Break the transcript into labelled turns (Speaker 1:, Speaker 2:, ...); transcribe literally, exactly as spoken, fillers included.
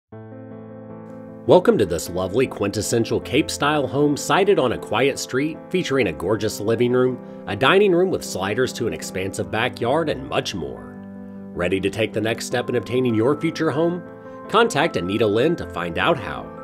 Speaker 1: Welcome to this lovely quintessential Cape-style home sited on a quiet street featuring a gorgeous living room, a dining room with sliders to an expansive backyard, and much more. Ready to take the next step in obtaining your future home? Contact Anita Lynn to find out how.